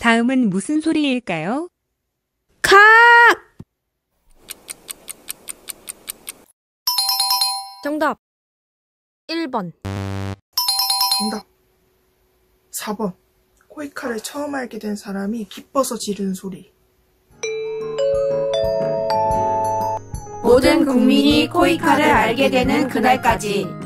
다음은 무슨 소리일까요? 카! 정답 1번. 정답. 4번. 코이카를 처음 알게 된 사람이 기뻐서 지르는 소리. 모든 국민이 코이카를 알게 되는 그날까지